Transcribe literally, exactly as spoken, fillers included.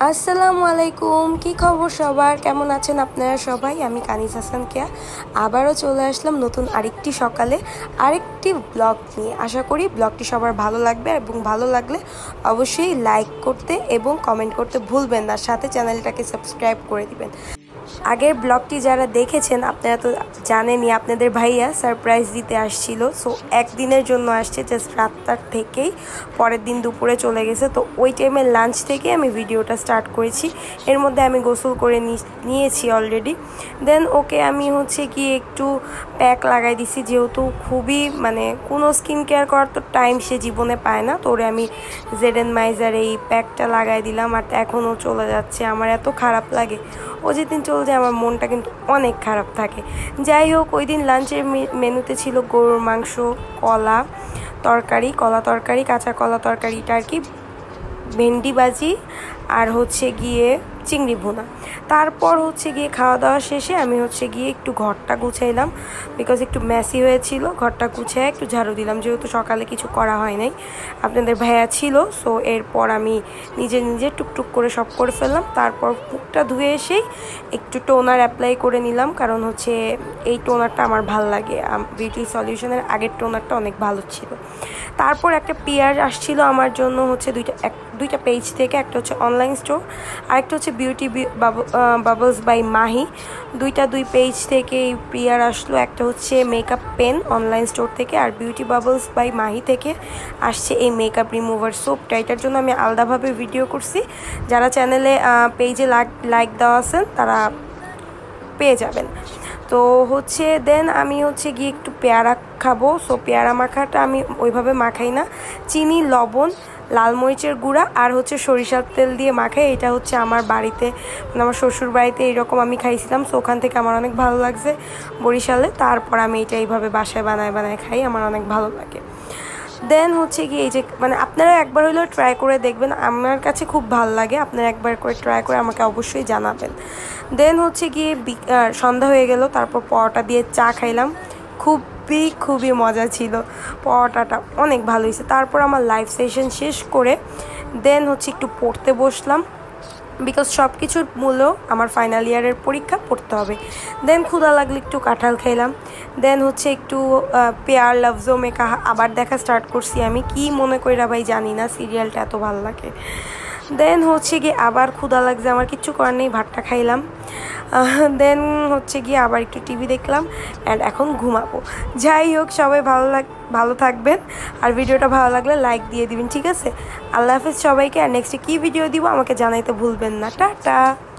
আসসালামু আলাইকুম, কি খবর সবার? কেমন আছেন আপনারা সবাই? আমি কানিজ হাসান কেয়া আবারও চলে আসলাম নতুন আরেকটি সকালে আরেকটি ব্লগ নিয়ে। আশা করি ব্লগটি সবার ভালো লাগবে এবং ভালো লাগলে অবশ্যই লাইক করতে এবং কমেন্ট করতে ভুলবেন না, সাথে চ্যানেলটাকে সাবস্ক্রাইব করে দিবেন। আগের ব্লগটি যারা দেখেছেন আপনারা তো জানেনই আপনাদের ভাইয়া সারপ্রাইজ দিতে আসছিল। সো একদিনের জন্য আসছে, জাস্ট রাতটার থেকেই পরের দিন দুপুরে চলে গেছে। তো ওই টাইমের লাঞ্চ থেকে আমি ভিডিওটা স্টার্ট করেছি। এর মধ্যে আমি গোসল করে নিয়েছি অলরেডি। দেন ওকে আমি হচ্ছে কি একটু প্যাক লাগাই দিছি, যেহেতু খুবই মানে কোনো স্কিন কেয়ার করার তো টাইম সে জীবনে পায় না। তো ওরে আমি জেড এন মাইজার এই প্যাকটা লাগাই দিলাম। আর এখনও চলে যাচ্ছে, আমার এত খারাপ লাগে। ও যেদিন চলে যায় আমার মনটা কিন্তু অনেক খারাপ থাকে। যাই হোক, ওই দিন লাঞ্চের মেনুতে ছিল গরুর মাংস, কলা তরকারি কলা তরকারি কাঁচা কলা তরকারিটা আর কি, ভেন্ডি ভাজি আর হচ্ছে গিয়ে চিংড়ি ভুনা। তারপর হচ্ছে গিয়ে খাওয়া দাওয়া শেষে আমি হচ্ছে গিয়ে একটু ঘরটা গুছাইলাম, বিকজ একটু মেসি হয়েছিল। ঘরটা গুছিয়ে একটু ঝাড়ু দিলাম, যেহেতু সকালে কিছু করা হয় নাই, আপনাদের ভাইয়া ছিল। সো এরপর আমি নিজে নিজে টুকটুক করে সব করে ফেললাম। তারপর মুখটা ধুয়ে এসেই একটু টোনার অ্যাপ্লাই করে নিলাম, কারণ হচ্ছে এই টোনারটা আমার ভাল লাগে। বিউটি সলিউশনের আগের টোনারটা অনেক ভালো ছিল। তারপর একটা পিয়ার আসছিল আমার জন্য হচ্ছে দুইটা এক দুইটা পেজ থেকে, একটা হচ্ছে অনলাইন স্টোর আর একটা হচ্ছে বিউটি বাবলস বাই মাহি। দুইটা দুই পেজ থেকে এই পিয়ার আসলো। একটা হচ্ছে মেকআপ পেন অনলাইন স্টোর থেকে, আর বিউটি বাবলস বাই মাহি থেকে আসছে এই মেকআপ রিমুভার সোপটা। এটার জন্য আমি আলাদাভাবে ভিডিও করছি, যারা চ্যানেলে পেজে লাইক দেওয়া আছেন তারা পেয়ে যাবেন। তো হচ্ছে দেন আমি হচ্ছে গিয়ে একটু পেয়ারা খাবো। সো পেয়ারা মাখাটা আমি ওইভাবে মাখাই না, চিনি, লবণ, লাল মরিচের গুঁড়া আর হচ্ছে সরিষার তেল দিয়ে মাখাই। এটা হচ্ছে আমার বাড়িতে মানে আমার শ্বশুর বাড়িতে এইরকম আমি খাইছিলাম। সো ওখান থেকে আমার অনেক ভালো লাগছে বরিশালে। তারপর আমি এটা এইভাবে বাসায় বানায় বানায় খাই, আমার অনেক ভালো লাগে। দেন হচ্ছে কি এই যে মানে আপনারা একবার হলেও ট্রাই করে দেখবেন, আমার কাছে খুব ভালো লাগে। আপনারা একবার করে ট্রাই করে আমাকে অবশ্যই জানাবেন। দেন হচ্ছে গিয়ে সন্ধ্যা হয়ে গেল, তারপর পরোটা দিয়ে চা খাইলাম। খুবই খুবই মজা ছিল, পরোটাটা অনেক ভালো হয়েছে। তারপর আমার লাইভ সেশন শেষ করে দেন হচ্ছে একটু পড়তে বসলাম, বিকজ সব কিছুর মূল্য আমার ফাইনাল ইয়ারের পরীক্ষা পড়তে হবে। দেন ক্ষুধা লাগলে একটু কাঁঠাল খেলাম। দেন হচ্ছে একটু পেয়ার লাভজো মেকা আবার দেখা স্টার্ট করছি। আমি কি মনে কইরা ভাই জানি না, সিরিয়ালটা এত ভালো লাগে। দেন হচ্ছে গিয়ে আবার ক্ষুধা লাগছে, আমার কিচ্ছু করার নেই, ভাতটা খাইলাম। দেন হচ্ছে গিয়ে আবার একটু টিভি দেখলাম অ্যান্ড এখন ঘুমাবো। যাই হোক, সবাই ভালো লাগ ভালো থাকবেন, আর ভিডিওটা ভালো লাগলে লাইক দিয়ে দিবেন, ঠিক আছে? আল্লাহ হাফেজ সবাইকে। আর নেক্সটে কী ভিডিও দিব আমাকে জানাইতে ভুলবেন না। টাটা।